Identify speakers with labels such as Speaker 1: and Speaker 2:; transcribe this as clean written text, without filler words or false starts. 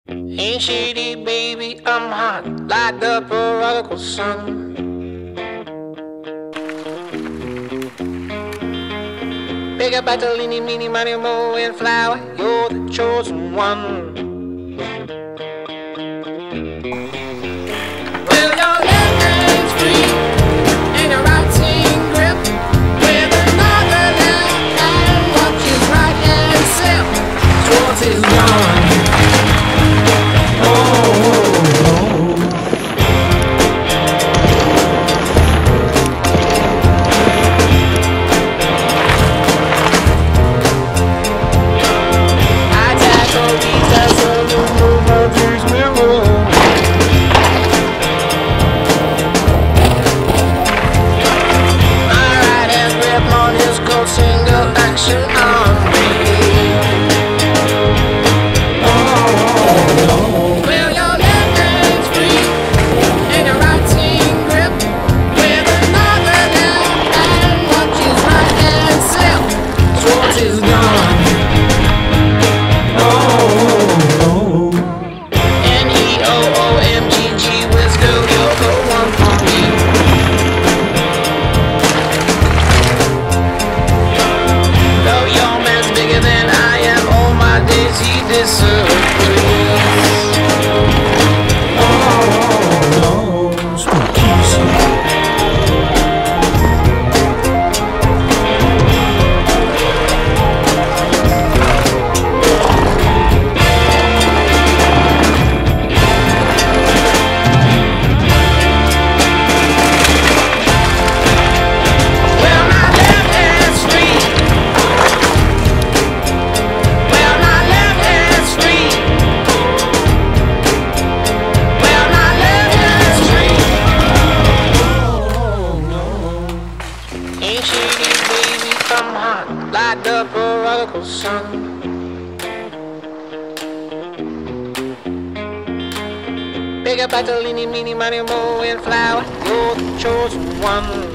Speaker 1: Ain't shady, baby, I'm hot, like the prodigal son. Big up Bartolini, meeny, money, mo, and flower, you're the chosen one. Well, your left hand's free, and your right hand grip, with another left hand, watch his right hand sip towards his gun. Single action on me. Well, your left hand's free and your right hand grip, with another left hand watch his right hand slip towards his gun. N-E-O-O-M-G-G with still you're the one for me. Bigger than I am, all my days he disagrees. Oh no, spooky. Ain't shady, baby, I'm hot, like the prodigal son. Big up Bartolini, meeny, money, mo, and flower, you're the chosen one.